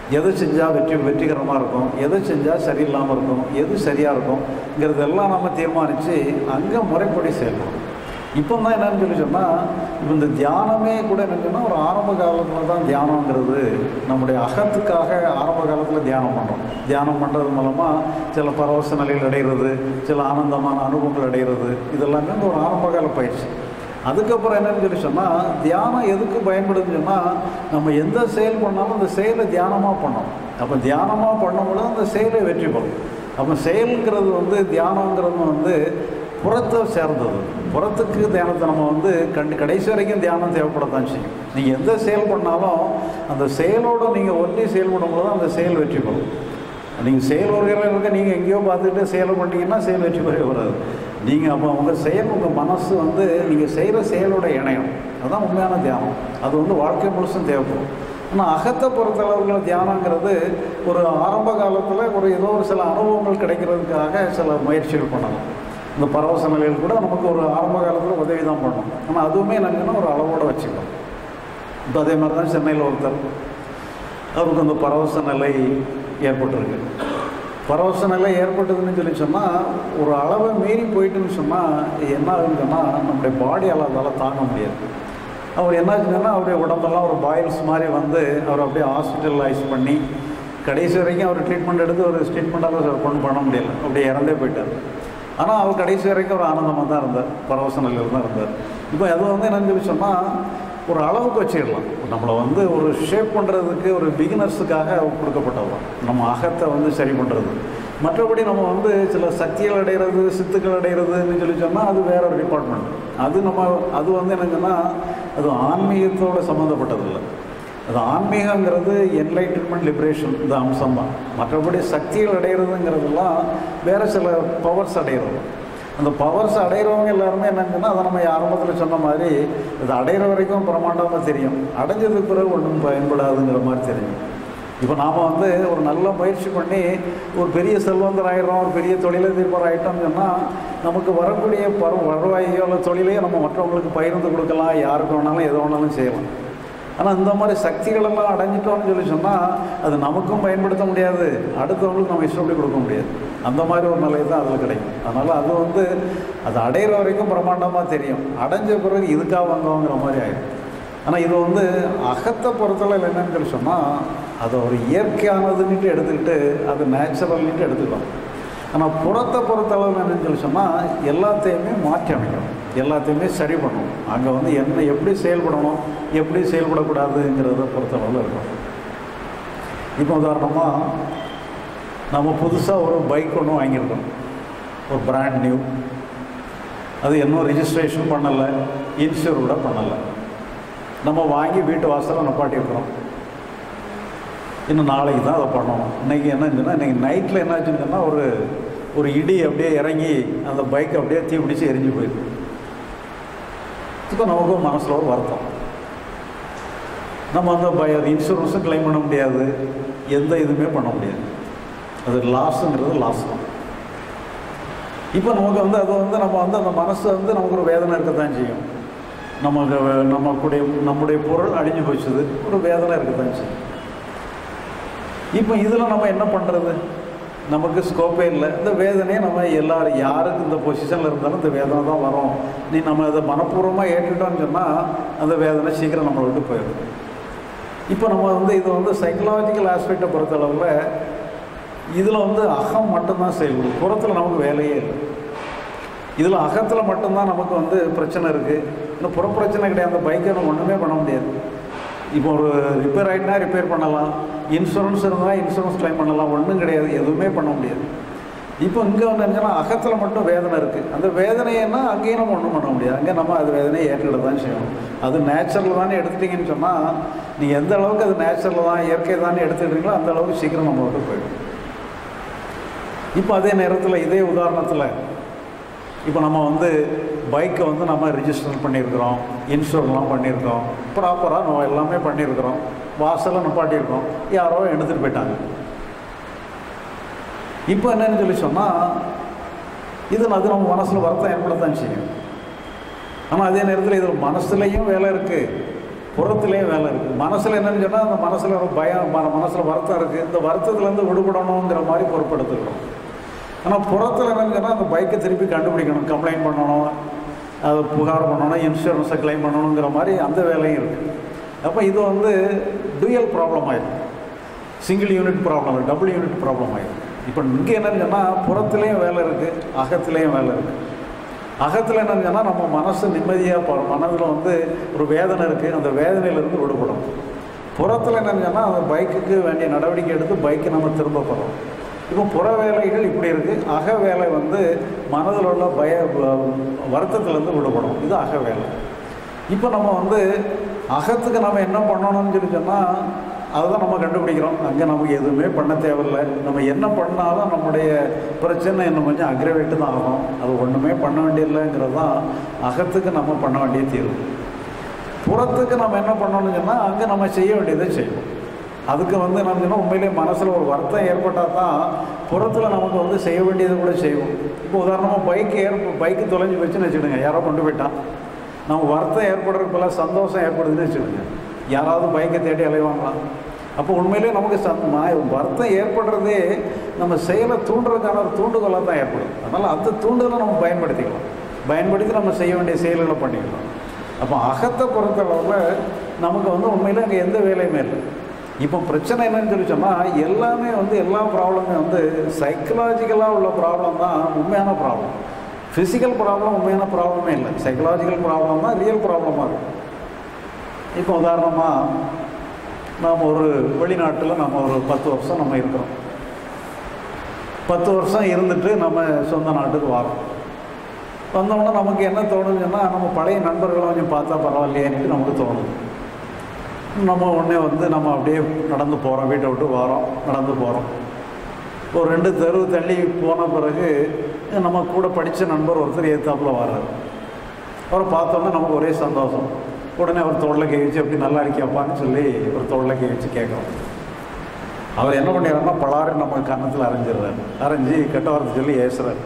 எது செஞ்சால் வெற்றி வெற்றிகரமாக இருக்கும், எது செஞ்சால் சரியில்லாமல் இருக்கும், எது சரியாக இருக்கும்ங்கிறதெல்லாம் நம்ம தீர்மானித்து அங்கே முறைப்படி செயல்படும். இப்போ தான் என்னன்னு சொல்லி சொன்னால், இப்போ இந்த தியானமே கூட என்னன்னு சொன்னால் ஒரு ஆரம்ப காலத்தில் தான் தியானங்கிறது நம்முடைய அகத்துக்காக ஆரம்ப காலத்தில் தியானம் பண்ணுறோம். தியானம் பண்ணுறது மூலமாக சில பரவச நிலைகள் அடைகிறது, சில ஆனந்தமான அனுபவங்கள் அடைகிறது, இதெல்லாமே ஒரு ஆரம்ப கால பயிற்சி. அதுக்கப்புறம் என்னன்னு சொல்லி சொன்னால், தியானம் எதுக்கு பயன்படுதுன்னு சொன்னால், நம்ம எந்த செயல் பண்ணாலும் அந்த செயலை தியானமாக பண்ணோம். அப்போ தியானமாக பண்ணும்போது அந்த செயலை வெற்றி பெறும். அப்போ செயலுங்கிறது வந்து தியானங்கிறது வந்து புறத்தை சேர்ந்தது. புறத்துக்கு தியானத்தை நம்ம வந்து கண்டு கடைசி வரைக்கும் தியானம் தேவைப்படத்தான் செய்யும். நீங்கள் எந்த செயல் பண்ணாலும் அந்த செயலோடு நீங்கள் ஒன்றி செயல்படும்போது அந்த செயல் வெற்றி பெறும். நீங்கள் செயல் வருகிற இருக்க நீங்கள் எங்கேயோ பார்த்துக்கிட்டு செயலை பண்ணிங்கன்னா செயல் வெற்றி பெற வராது. நீங்கள் அப்போ உங்கள் செயல், உங்கள் மனசு வந்து நீங்கள் செய்கிற செயலோட இணையம். அதுதான் உண்மையான தியானம். அது வந்து வாழ்க்கை முழுசும் தேவைப்படும். ஆனால் அகத்தை பொறுத்தளவுகளை தியானங்கிறது ஒரு ஆரம்ப காலத்தில் ஒரு ஏதோ ஒரு சில அனுபவங்கள் கிடைக்கிறதுக்காக சில முயற்சிகள் பண்ணணும். இந்த பரவச நிலையில் கூட நமக்கு ஒரு ஆரம்ப காலத்தில் உதவி தான் பண்ணணும். ஆனால் அதுவுமே என்னங்கன்னா ஒரு அளவோடு வச்சுக்கணும். இப்போ அதே மாதிரி தான் சென்னையில் ஒருத்தர், அவருக்கு அந்த பரவச நிலை ஏற்பட்டிருக்கு. பரவச நிலை ஏற்பட்டதுன்னு சொல்லி சொன்னால், ஒரு அளவை மீறி போயிட்டுன்னு சொன்னால் என்ன ஆகுதுன்னு சொன்னால், நம்முடைய பாடியால் அதால் தாங்க முடியாது. அவர் என்னாச்சுன்னா அவருடைய உடம்பெல்லாம் ஒரு பாயில்ஸ் மாதிரி வந்து அவர் அப்படியே ஹாஸ்பிட்டலைஸ் பண்ணி கடைசி வரைக்கும் அவர் ட்ரீட்மெண்ட் எடுத்து ஒரு ட்ரீட்மெண்ட்டால் கொண்டு பண்ண முடியலை, அப்படியே இறந்தே போயிட்டார். ஆனால் அவர் கடைசி வரைக்கும் ஒரு ஆனந்தமாக தான் இருந்தார், பரவச நிலையில் தான் இருந்தார். இப்போ அது வந்து என்னன்னு சொல்லி சொன்னால் ஒரு அளவுக்கு வச்சிடலாம். நம்மளை வந்து ஒரு ஷேப் பண்ணுறதுக்கு ஒரு பிகினர்ஸுக்காக கொடுக்கப்பட்டது நம்ம அகத்தை வந்து சரி பண்ணுறது. மற்றபடி நம்ம வந்து சில சக்திகள் அடைகிறது, சித்துக்கள் அடைகிறதுன்னு சொல்லி சொன்னால் அது வேற ஒரு டிபார்ட்மெண்ட். அது நம்ம அது வந்து என்னங்கன்னா அது ஆன்மீகத்தோடு சம்மந்தப்பட்டதில்லை. அது ஆன்மீகங்கிறது என்லைட்டன்மெண்ட், லிபரேஷன் இந்த அம்சம் தான். மற்றபடி சக்திகள் அடைகிறதுங்கிறதுலாம் வேறு சில பவர்ஸ் அடைகிறது. அந்த பவர்ஸ் அடைகிறவங்க எல்லாருமே என்னங்கன்னா அதை நம்ம ஆரம்பத்தில் சொன்ன மாதிரி அது அடைகிற வரைக்கும் பிரமாண்டமாக தெரியும், அடைஞ்சதுக்கு பிறகு ஒன்றும் பயன்படாதுங்கிற மாதிரி தெரியும். இப்போ நாம் வந்து ஒரு நல்ல முயற்சி பண்ணி ஒரு பெரிய செல்வந்தர் ஆகிடுறோம், ஒரு பெரிய தொழிலதிபர் ஆகிட்டோம்னு சொன்னால் நமக்கு வரக்கூடிய பரு வருவாயோ இல்லை தொழிலையோ நம்ம மற்றவங்களுக்கு பகிர்ந்து கொடுக்கலாம், யாருக்கு வேணாலும் எது வேணாலும் செய்யலாம். ஆனால் இந்த மாதிரி சக்திகளெல்லாம் அடைஞ்சிட்டோம்னு சொல்லி சொன்னால் அது நமக்கும் பயன்படுத்த முடியாது, அடுத்தவங்களுக்கு நம்ம இஷ்டப்படி கொடுக்க முடியாது. அந்த மாதிரி ஒரு நிலை தான் அதில் கிடைக்கும். அதனால் அது வந்து அது அடைகிற வரைக்கும் பிரமாண்டமாக தெரியும், அடைஞ்ச பிறகு இதுக்காக வாங்குவாங்கிற மாதிரி ஆகிடும். ஆனால் இது வந்து அகத்தை பொறுத்தளவில் என்னன்னு சொல்லி சொன்னால் அதை ஒரு இயற்கையானதுன்னுட்டு எடுத்துக்கிட்டு அது நேச்சுரல்னுட்டு எடுத்துக்கலாம். ஆனால் புறத்தை பொறுத்தளவு என்னன்னு சொல்லி சொன்னால் எல்லாத்தையுமே மாற்றி அமைக்கணும், எல்லாத்தையுமே சரி பண்ணணும். அங்கே வந்து என்ன எப்படி செயல்படணும், எப்படி செயல்படக்கூடாதுங்கிறத பொறுத்தளவில் இருக்கும். இப்போ உதாரணமாக நம்ம புதுசாக ஒரு பைக் ஒன்று வாங்கியிருக்கோம், ஒரு பிராண்ட் நியூ. அது இன்னும் ரெஜிஸ்ட்ரேஷன் பண்ணலை, இன்சூர் கூட பண்ணலை. நம்ம வாங்கி வீட்டு வாசலில் நப்பாட்டியிருக்கிறோம். இன்னும் நாளைக்கு தான் அதை பண்ணணும். இன்றைக்கி என்னச்சுன்னா இன்றைக்கி நைட்டில் என்னாச்சுன்னு சொன்னால் ஒரு ஒரு இடி அப்படியே இறங்கி அந்த பைக் அப்படியே தீ பிடிச்சி எரிஞ்சு போயிருக்கு. இப்போ நமக்கும் மனசில் ஒரு வருத்தம். நம்ம அந்த பய இன்சூரன்ஸும் கிளைம் பண்ண முடியாது, எந்த இதுவுமே பண்ண முடியாது. அது லாஸுங்கிறது லாஸ் தான். இப்போ நமக்கு வந்து அது வந்து நம்ம வந்து அந்த மனசு வந்து நமக்கு ஒரு வேதனை இருக்கத்தான் செய்யும். நமக்கு நம்மளுடைய நம்முடைய பொருள் அழிஞ்சு போச்சுது, ஒரு வேதனை இருக்கத்தான் செய்யும். இப்போ இதில் நம்ம என்ன பண்ணுறது, நமக்கு ஸ்கோப்பே இல்லை. இந்த வேதனையை நம்ம எல்லோரும் யாருக்கு இந்த பொசிஷனில் இருந்தாலும் இந்த வேதனை தான் வரும். நீ நம்ம அதை மனப்பூர்வமாக ஏற்றுட்டோம்னு சொன்னால் அந்த வேதனை சீக்கிரம் நம்மளை விட்டு போயிடும். இப்போ நம்ம வந்து இது வந்து சைக்கலாஜிக்கல் ஆஸ்பெக்டை பொறுத்தளவில் இதில் வந்து அகம் மட்டும்தான் செயல்படும், புறத்தில் நமக்கு வேலையே இல்லை. இதில் அகத்தில் மட்டும்தான் நமக்கு வந்து பிரச்சனை இருக்குது. இன்னும் புற பிரச்சனை கிடையாது. அந்த பைக்கை நம்ம ஒன்றுமே பண்ண முடியாது. இப்போ ஒரு ரிப்பேர் ஆகிட்டுனா ரிப்பேர் பண்ணலாம், இன்சூரன்ஸ் இருந்தால் இன்சூரன்ஸ் கிளைம் பண்ணலாம், ஒன்றும் கிடையாது, எதுவுமே பண்ண முடியாது. இப்போ இங்கே வந்து என்னன்னா அகத்தில் மட்டும் வேதனை இருக்குது. அந்த வேதனைன்னா அங்கேயும் நம்ம ஒன்றும் பண்ண முடியாது. அங்கே நம்ம அது வேதனையை ஏற்றுக்கிட தான் செய்யணும். அது நேச்சுரல் தானே எடுத்துட்டிங்கன்னு சொன்னால் நீங்கள் எந்த அளவுக்கு அது நேச்சுரல் தான், இயற்கை தானே எடுத்துக்கிட்டீங்களோ அந்த அளவுக்கு சீக்கிரம் நம்ம விட்டு போயிடும். இப்போ அதே நேரத்தில் இதே உதாரணத்தில் இப்போ நம்ம வந்து பைக்கை வந்து நம்ம ரிஜிஸ்டர் பண்ணியிருக்கிறோம், இன்சூரெலாம் பண்ணியிருக்கோம், ப்ராப்பராக நம்ம எல்லாமே பண்ணியிருக்கிறோம், வாசலை நிப்பாட்டியிருக்கோம், யாரோ எடுத்துகிட்டு போயிட்டாங்க. இப்போ என்னன்னு சொல்லி சொன்னால் இதில் அது நம்ம மனசில் வருத்தம் ஏற்படத்தான் செய்யும். ஆனால் அதே நேரத்தில் இதில் மனசுலையும் வேலை இருக்குது, புறத்துலேயும் வேலை இருக்குது. மனசில் என்னன்னு சொன்னால் அந்த மனசில் ஒரு பயம், மன மனசில் வருத்தம் இருக்குது. இந்த வருத்தத்துலேருந்து விடுபடணுங்கிற மாதிரி பொறுப்படுத்துக்கிறோம். ஆனால் புறத்தில் என்னன்னு சொன்னால் அந்த பைக்கை திருப்பி கண்டுபிடிக்கணும், கம்ப்ளைண்ட் பண்ணணும், அதை புகார் பண்ணணும், இன்சூரன்ஸை கிளைம் பண்ணணுங்கிற மாதிரி அந்த வேலையும் இருக்குது. அப்போ இது வந்து டூயல் ப்ராப்ளம் ஆயிடும், single unit problem, double unit problem ஆயிடும். இப்போ இங்கே என்னன்னு சொன்னால் புறத்துலேயும் வேலை இருக்குது, அகத்துலேயும் வேலை இருக்குது. அகத்தில் என்னன்னு சொன்னால் நம்ம மனசு நிம்மதியாக போகிறோம், மனதில் வந்து ஒரு வேதனை இருக்குது, அந்த வேதனையிலேருந்து விடுபடும். புறத்தில் என்னன்னு சொன்னால் அந்த பைக்குக்கு வேண்டிய நடவடிக்கை எடுத்து பைக்கை நம்ம திரும்ப போகிறோம். இப்போ புற வேலைகள் இப்படி இருக்குது. அக வேலை வந்து மனதில் உள்ள பய வருத்தத்துலேருந்து விடுபடும். இது அக வேலை. இப்போ நம்ம வந்து அகத்துக்கு நம்ம என்ன பண்ணணும்னு சொல்லி சொன்னால் அதுதான் நம்ம கண்டுபிடிக்கிறோம். அங்கே நமக்கு எதுவுமே பண்ண தேவையில்லை. நம்ம என்ன பண்ணாலும் நம்முடைய பிரச்சனை இன்னும் கொஞ்சம் அக்ரவேட்டு தான் ஆகும். அது ஒன்றுமே பண்ண வேண்டியதில்லைங்கிறது தான் அகத்துக்கு நம்ம பண்ண வேண்டிய தீர்வு. புறத்துக்கு நம்ம என்ன பண்ணணும்னு சொன்னால் அங்கே நம்ம செய்ய வேண்டியதை செய்வோம். அதுக்கு வந்து நம்ம சொன்னால் உண்மையிலே மனசில் ஒரு வருத்தம் ஏற்பட்டால் தான் புறத்தில் நமக்கு வந்து செய்ய வேண்டியதை கூட செய்வோம். இப்போ உதாரணமாக பைக்கு ஏற்ப பைக்கு தொலைஞ்சி போச்சுன்னு வச்சுடுங்க, யாரோ கொண்டு போயிட்டான். நம்ம வருத்தம் ஏற்படுறதுக்குள்ள சந்தோஷம் ஏற்படுதுன்னு வச்சுடுங்க, யாராவது பைக்கை தேடி அலைவாங்களாம். அப்போ உண்மையிலே நமக்கு ச வருத்தம் ஏற்படுறதே நம்ம செயலை தூண்டுறதுக்கான ஒரு தூண்டுதலாக தான் ஏற்படும். அதனால் அந்த தூண்டுதலை நம்ம பயன்படுத்திக்கலாம், பயன்படுத்தி நம்ம செய்ய வேண்டிய செயல்களை பண்ணிக்கலாம். அப்போ அகத்தை பொறுத்தளவில் நமக்கு வந்து உண்மையிலே அங்கே எந்த வேலையுமே இல்லை. இப்போ பிரச்சனை என்னன்னு சொல்லி சொன்னால் எல்லாமே வந்து எல்லா ப்ராப்ளமே வந்து சைக்கலாஜிக்கலாக உள்ள ப்ராப்ளம் தான் உண்மையான ப்ராப்ளம். ஃபிசிக்கல் ப்ராப்ளம் உண்மையான ப்ராப்ளமே இல்லை, சைக்கலாஜிக்கல் ப்ராப்ளம் தான் ரியல் ப்ராப்ளமாக இருக்கும். இப்போ உதாரணமாக நாம் ஒரு வெளிநாட்டில் நம்ம ஒரு பத்து வருஷம் நம்ம இருக்கிறோம். பத்து வருஷம் இருந்துட்டு நம்ம சொந்த நாட்டுக்கு வரோம். வந்தோம்னா நமக்கு என்ன தோணுதுன்னா நம்ம பழைய நண்பர்களை கொஞ்சம் பார்த்தா பரவாயில்லையேன்னு நமக்கு தோணுது. நம்ம உடனே வந்து நம்ம அப்படியே நடந்து போகிறோம், வீட்டை விட்டு வரோம், நடந்து போகிறோம். ஒரு ரெண்டு தெரு தள்ளி போன பிறகு நம்ம கூட படித்த நண்பர் ஒருத்தர் ஏத்தாப்பில் வர்றாரு. அவரை பார்த்தோன்னா நமக்கு ஒரே சந்தோஷம். உடனே அவர் தோளில் கை வச்சு அப்படி நல்லா இருக்கியாப்பான்னு சொல்லி ஒரு தோளில் கை வச்சு கேட்குறோம். அவர் என்ன பண்ணிடுறாருன்னா பலாறு நம்ம கன்னத்தில் அரைஞ்சிடுறாரு, அரைஞ்சி கெட்ட வார்த்தை சொல்லி ஏசுறாரு.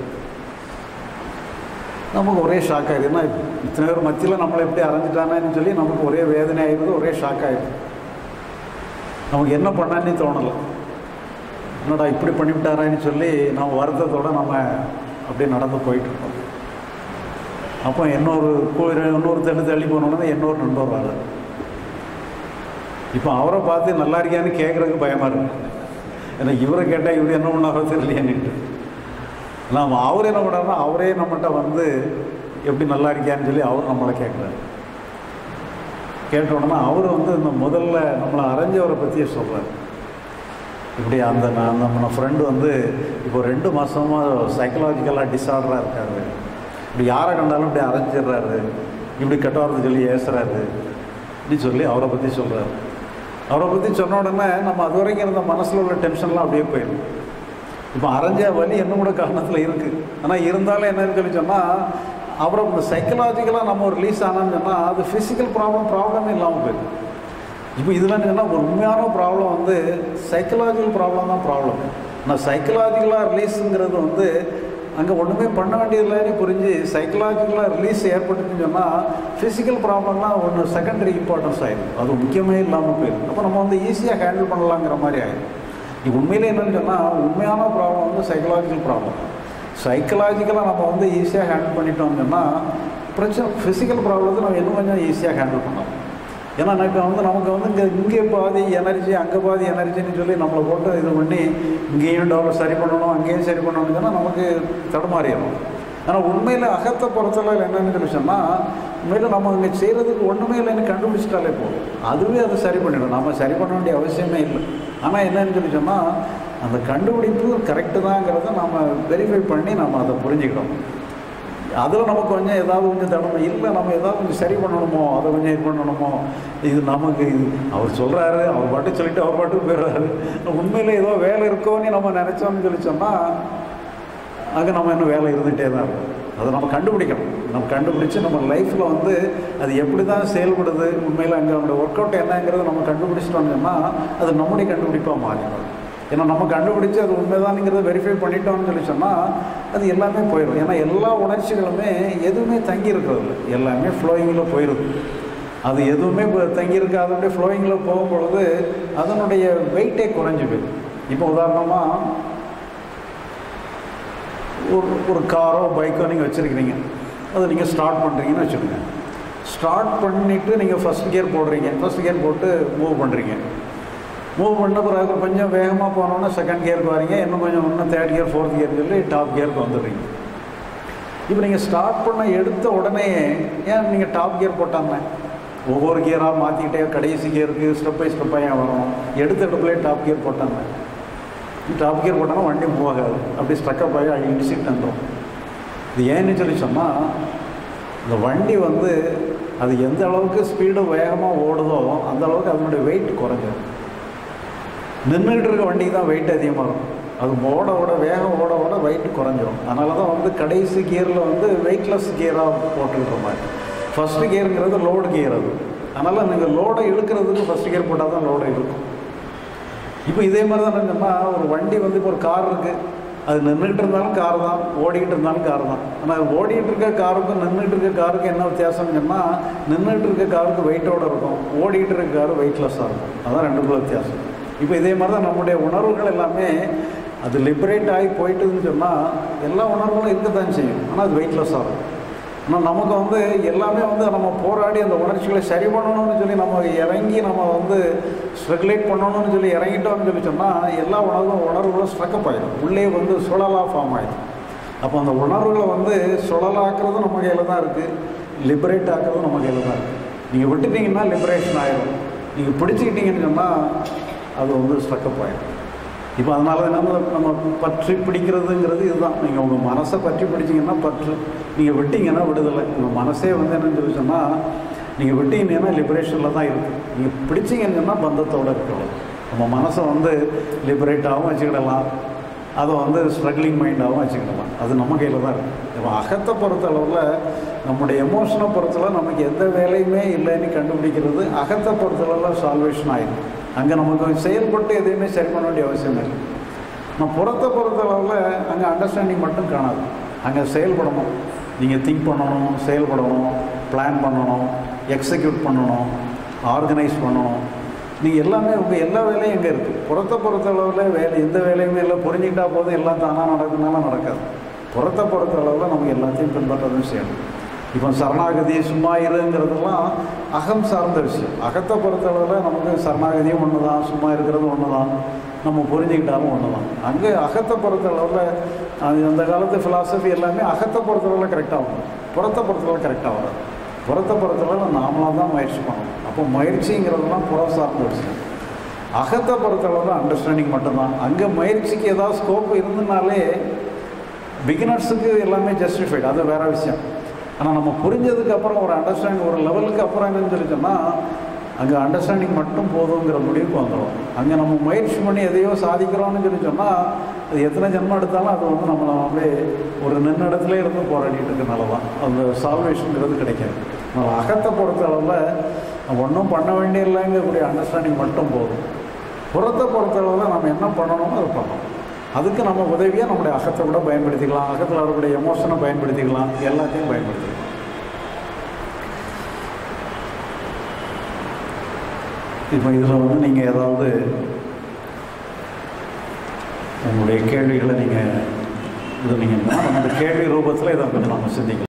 நமக்கு ஒரே ஷாக் ஆகிடுது. ஏன்னா இத்தனை பேர் மத்தியில் நம்மளை எப்படி அரைஞ்சிட்டானேன்னு சொல்லி நமக்கு ஒரே வேதனை ஆகிடுது, ஒரே ஷாக் ஆகிடுது. நமக்கு என்ன பண்ணான்னு தோணலை. என்னடா இப்படி பண்ணிவிட்டாரான்னு சொல்லி நம்ம வருத்தத்தோடு நம்ம அப்படியே நடந்து போயிட்டுருக்கோம். அப்போ இன்னொரு இன்னொரு தள்ளி தள்ளி போனோன்னா இன்னொரு நண்பர் வர்றாரு. இப்போ அவரை பார்த்து நல்லா இருக்கியான்னு கேட்குறதுக்கு பயமாக இருக்கு. ஏன்னா இவரை கேட்டால் இவர் என்ன பண்ணாரோ தெரியலையான்னுட்டு நாம் அவர் என்ன பண்ணாருன்னா அவரே நம்மகிட்ட வந்து எப்படி நல்லா இருக்கியான்னு சொல்லி அவர் நம்மளை கேட்குறாரு. கேட்ட உடனே அவர் வந்து இந்த முதல்ல நம்மளை அரைஞ்சவரை பற்றியே சொல்கிறார். இப்படி அந்த நான் நம்ம ஃப்ரெண்டு வந்து இப்போ ரெண்டு மாதமாக சைக்கலாஜிக்கலாக டிஸார்டராக இருக்காரு, இப்படி யாரை கண்டாலும் இப்படி அரைஞ்சிடுறாரு, இப்படி கெட்ட வார்த்தை சொல்லி ஏசுறாரு இப்படி சொல்லி அவரை பற்றி சொல்கிறார். அவரை பற்றி சொன்ன உடனே நம்ம அது வரைக்கும் இருந்த மனசில் உள்ள டென்ஷன்லாம் அப்படியே போயிடும். இப்போ அரைஞ்ச வலி இன்னும் கூட காரணத்தில் இருக்குது. ஆனால் இருந்தாலும் என்னன்னு சொல்லி சொன்னால் அப்புறம் இந்த சைக்கலாஜிக்கலாக நம்ம ஒரு ரிலீஸ் ஆனான்னு சொன்னால் அது ஃபிசிக்கல் ப்ராப்ளம் ப்ராப்ளமே இல்லாமல் போயிடும். இப்போ இதெல்லாம் சொன்னால் ஒரு உண்மையான ப்ராப்ளம் வந்து சைக்கலாஜிக்கல் ப்ராப்ளம் தான் ப்ராப்ளம். ஆனால் சைக்கலாஜிக்கலாக ரிலீஸுங்கிறது வந்து அங்கே ஒன்றுமே பண்ண வேண்டியதில்லைன்னு புரிஞ்சு சைக்கலாஜிக்கலாக ரிலீஸ் ஏற்பட்டுன்னு சொன்னால் ஃபிசிக்கல் ப்ராப்ளம்லாம் ஒன்று செகண்டரி இம்பார்ட்டன்ஸ் ஆகிடும், அது முக்கியமே இல்லாமல் போயிடும். அப்போ நம்ம வந்து ஈஸியாக ஹேண்டில் பண்ணலாங்கிற மாதிரி ஆகிடும். இது உண்மையிலே என்னன்னு சொன்னால் உண்மையான ப்ராப்ளம் வந்து சைக்கலாஜிக்கல் ப்ராப்ளம். சைக்கலாஜிக்கலாக நம்ம வந்து ஈஸியாக ஹேண்டில் பண்ணிட்டோம்னு சொன்னால் பிரச்சனை ஃபிசிக்கல் ப்ராப்ளத்தை நம்ம இன்னும் கொஞ்சம் ஈஸியாக ஹேண்டில் பண்ணலாம். ஏன்னா இப்போ வந்து நமக்கு வந்து இங்கே இங்கே பாதி எனர்ஜி அங்கே பாதி எனர்ஜின்னு சொல்லி நம்மளை போட்டு இது பண்ணி இங்கேயும் டெவலப் சரி பண்ணணும் அங்கேயும் சரி பண்ணணும்னு சொன்னால் நமக்கு தடுமாறிடணும். ஆனால் உண்மையில் அகத்தை பொறுத்தளவில் என்னென்னு சொல்லி சொன்னால் உண்மையில் நம்ம இங்கே செய்கிறதுக்கு ஒன்றுமே இல்லைன்னு கண்டுபிடிச்சிட்டாலே போதும், அதுவே அதை சரி பண்ணிடும். நம்ம சரி பண்ண வேண்டிய அவசியமே இல்லை. ஆனால் என்னன்னு சொல்லி சொன்னால் அந்த கண்டுபிடிப்பு கரெக்டு தாங்கிறத நம்ம வெரிஃபை பண்ணி நம்ம அதை புரிஞ்சுக்கிட்டோம். அதில் நமக்கு கொஞ்சம் ஏதாவது கொஞ்சம் தடவை இல்லை, நம்ம ஏதாவது கொஞ்சம் சரி பண்ணணுமோ, அதை கொஞ்சம் இது பண்ணணுமோ, இது நமக்கு இது அவர் சொல்கிறாரு, அவர் பாட்டு சொல்லிவிட்டு அவர் பாட்டுக்கு போயிடுறாரு, உண்மையில் ஏதோ வேலை இருக்கோன்னு நம்ம நினச்சோம்னு சொல்லி சொன்னால் அங்கே நம்ம இன்னும் வேலை இருந்துகிட்டே தான் இருக்கும். அதை நம்ம கண்டுபிடிக்கணும். நம்ம கண்டுபிடிச்சி நம்ம லைஃப்பில் வந்து அது எப்படி தான் செயல்படுது, உண்மையில் அங்கே அவங்களோட ஒர்க் அவுட் என்னங்கிறத நம்ம கண்டுபிடிச்சிட்டோம்னா அது நம்முடைய கண்டுபிடிப்பாக மாறிடும். ஏன்னா நம்ம கண்டுபிடிச்சி அது உண்மைதானுங்கிறத வெரிஃபை பண்ணிட்டோம்னு சொல்லி சொன்னால் அது எல்லாமே போயிடும். ஏன்னா எல்லா உணர்ச்சிகளுமே எதுவுமே தங்கி இருக்கிறது இல்லை, எல்லாமே ஃப்ளோயிங்கில் போயிடுது. அது எதுவுமே தங்கியிருக்காது, அப்படியே ஃப்ளோயிங்கில் போகும் பொழுது அதனுடைய வெயிட்டே குறைஞ்சி போயிடும். இப்போ உதாரணமாக ஒரு ஒரு காரோ பைக்கோ நீங்கள் வச்சுருக்கிறீங்க, அதை நீங்கள் ஸ்டார்ட் பண்ணுறீங்கன்னு வச்சுக்கோங்க. ஸ்டார்ட் பண்ணிவிட்டு நீங்கள் ஃபஸ்ட் கியர் போடுறீங்க, ஃபஸ்ட் கியர் போட்டு மூவ் பண்ணுறீங்க. மூவ் பண்ண பிறகு கொஞ்சம் வேகமாக போனோன்னா செகண்ட் கியருக்கு வரீங்க, இன்னும் கொஞ்சம் இன்னும் தேர்ட் கியர் ஃபோர்த் கியர் சொல்லி டாப் கியருக்கு வந்துடுறீங்க. இப்போ நீங்கள் ஸ்டார்ட் பண்ண எடுத்த உடனே ஏன் நீங்கள் டாப் கியர் போட்டாங்க? ஒவ்வொரு கியராக மாற்றிக்கிட்டே கடைசி கியருக்கு ஸ்டெப் பை ஸ்டெப்பாக ஏன் வரணும்? எடுத்த இடத்துலேயே டாப் கியர் போட்டாங்க. டாப் கியர் போட்டாங்கன்னா வண்டி மூவ் ஆகாது, அப்படி ஸ்ட்ரக்கப் ஆகி அடி இடிச்சிட்டு வந்துடும். இது ஏன்னு சொல்லி சொன்னால், இந்த வண்டி வந்து அது எந்த அளவுக்கு ஸ்பீடு வேகமாக ஓடுதோ அந்த அளவுக்கு அதனுடைய வெயிட் குறைஞ்சிடும். நின்றுக்கிட்டு இருக்க வண்டிக்கு தான் வெயிட் அதிகமாக இருக்கும். அது ஓட ஓட வேகம் ஓட ஓட வெயிட் குறைஞ்சிரும். அதனால தான் வந்து கடைசி கியரில் வந்து வெயிட்லெஸ் கியராக போட்டுக்கிற மாதிரி. ஃபஸ்ட்டு கியருங்கிறது லோடு கியர். அது அதனால் நீங்கள் லோடை இழுக்கிறதுக்கு ஃபஸ்ட்டு கியர் போட்டால் தான் லோடை இழுக்கும். இப்போ இதே மாதிரி தான் என்னன்னா, ஒரு வண்டி வந்து இப்போ ஒரு கார் இருக்குது, அது நின்றுக்கிட்டு இருந்தாலும் கார் தான், ஓடிக்கிட்டு இருந்தாலும் கார் தான். ஆனால் ஓடிக்கிட்டு இருக்க காருக்கும் நின்றுட்டு இருக்க காருக்கு என்ன வித்தியாசம்னு சொன்னால், நின்றுட்டு இருக்க காருக்கு வெயிட்டோடு இருக்கும், ஓடிக்கிட்டு இருக்க காரு வெயிட்லெஸ்ஸாக இருக்கும். அதுதான் ரெண்டுக்குள்ள வித்தியாசம். இப்போ இதே மாதிரி தான் நம்முடைய உணர்வுகள் எல்லாமே அது லிபரேட் ஆகி போயிட்டுன்னு சொன்னால் எல்லா உணர்வுகளும் இருக்க தான் செய்யும், ஆனால் அது வெயிட்லெஸ்ஸாக இருக்கும். ஆனால் நமக்கு வந்து எல்லாமே வந்து நம்ம போராடி அந்த உணர்ச்சிகளை சரி பண்ணணும்னு சொல்லி நம்ம இறங்கி நம்ம வந்து ஸ்ட்ரகுலேட் பண்ணணும்னு சொல்லி இறங்கிட்டோம்னு சொல்லி சொன்னால் எல்லா உணர்வும் உணர்வுகளும் ஸ்ட்ரக்கப் ஆகிடும், உள்ளே வந்து சுழலாக ஃபார்ம் ஆகிடும். அப்போ அந்த உணர்வுகளை வந்து சுழலாக்குறதும் நம்ம கையில் தான் இருக்குது, லிபரேட் ஆக்குறதும் நம்ம கையில் தான் இருக்குது. நீங்கள் விட்டுட்டிங்கன்னா லிபரேஷன் ஆகிடும், நீங்கள் பிடிச்சிக்கிட்டீங்கன்னு சொன்னால் அது வந்து ஸ்ட்ரக்கப் ஆகிடும். இப்போ அதனால என்ன, நம்ம பற்றி பிடிக்கிறதுங்கிறது இதுதான். நீங்கள் உங்கள் மனசை பற்றி பிடிச்சிங்கன்னா பற்று, நீங்கள் விட்டீங்கன்னா விடுதலை. உங்கள் மனசே வந்து என்னன்னு சொல்லி சொன்னால், நீங்கள் விட்டீங்கன்னா லிபரேஷனில் தான் இருக்குது. நீங்கள் பிடிச்சிங்கன்னு சொன்னால் பந்தத்தோடு இருக்கலாம். நம்ம மனசை வந்து லிபரேட்டாகவும் வச்சுக்கிடலாம், அதை வந்து ஸ்ட்ரகிளிங் மைண்டாகவும் வச்சுக்கிடலாம். அது நம்ம கையில் தான் இருக்குது. இப்போ அகத்தை பொறுத்த அளவில் நம்முடைய எமோஷனை பொறுத்தளவு நமக்கு எந்த வேலையுமே இல்லைன்னு கண்டுபிடிக்கிறது அகத்தை பொறுத்தளவில் சால்வேஷன் ஆகிடும். அங்கே நமக்கு செயல்பட்டு எதையுமே சரி பண்ண வேண்டிய அவசியம் இல்லை. நான் புறத்தை பொறுத்தளவில் அங்கே அண்டர்ஸ்டாண்டிங் மட்டும் காணாது, அங்கே செயல்படணும். நீங்கள் திங்க் பண்ணணும், செயல்படணும், பிளான் பண்ணணும், எக்ஸிக்யூட் பண்ணணும், ஆர்கனைஸ் பண்ணணும். நீங்கள் எல்லாமே உங்கள் எல்லா வேலையும் எங்கே இருக்குது. புறத்தை பொறுத்தளவில் வேலை எந்த வேலையுமே இல்லை, புரிஞ்சுக்கிட்டா போதும் எல்லாம் தானாக நடக்குதுனால நடக்காது. புறத்தை பொறுத்தளவில் நமக்கு எல்லாத்தையும் பின்பற்றதும் செய்யணும். இப்போ சரணாகதி சும்மா இருங்கிறதுலாம் அகம் சார்ந்த விஷயம். அகத்தை பொறுத்தளவில் நமக்கு சரணாகதியும் ஒன்று தான், சும்மா இருக்கிறது ஒன்று தான், நம்ம புரிஞ்சுக்கிட்டாலும் ஒன்று தான். அங்கே அகத்தை பொறுத்தளவில் அந்த காலத்து ஃபிலாசபி எல்லாமே அகத்தை பொறுத்தளவில் கரெக்டாக வரும், புறத்தை பொறுத்தளவில் கரெக்டாக வராது. புறத்தை பொறுத்தளவில் நாமளாக தான் முயற்சி பண்ணணும். அப்போ முயற்சிங்கிறதுலாம் புறம் சார்ந்த விஷயம். அகத்தை பொறுத்தளவில் அண்டர்ஸ்டாண்டிங் மட்டும்தான். அங்கே முயற்சிக்கு ஏதாவது ஸ்கோப் இருந்ததுனாலே பிகினர்ஸுக்கு எல்லாமே ஜஸ்டிஃபைடு, அது வேறு விஷயம். ஆனால் நம்ம புரிஞ்சதுக்கு அப்புறம் ஒரு அண்டர்ஸ்டாண்டிங் ஒரு லெவலுக்கு அப்புறம் என்னன்னு சொல்லி சொன்னால் அங்கே அண்டர்ஸ்டாண்டிங் மட்டும் போதுங்கிற முடிவுக்கு வந்துடும். அங்கே நம்ம முயற்சி பண்ணி எதையோ சாதிக்கிறோம்னு சொல்லி சொன்னால் அது எத்தனை ஜென்மம் எடுத்தாலும் அது வந்து நம்மளை அப்படியே ஒரு நின்ன இடத்துல இருந்து போராடிட்டு இருக்கனால தான் அந்த சால்வேஷனுங்கிறது கிடைக்காது. நம்ம அகத்தை பொறுத்த அளவில் ஒன்றும் பண்ண வேண்டிய இல்லைங்கக்கூடிய அண்டர்ஸ்டாண்டிங் மட்டும் போதும். புறத்தை பொறுத்தளவில் நம்ம என்ன பண்ணணுமோ அதை பண்ணணும். அதுக்கு நம்ம உதவியாக நம்முடைய அகத்தை கூட பயன்படுத்திக்கலாம், அகத்தில் அவருடைய எமோஷனை பயன்படுத்திக்கலாம், எல்லாத்தையும் பயன்படுத்திக்கலாம். இப்போ இதில் வந்து நீங்கள் ஏதாவது உங்களுடைய கேள்விகளை நீங்கள் இது நீங்கள் அந்த கேள்வி ரூபத்தில் இதை கொஞ்சம் நம்ம சிந்திக்கலாம்.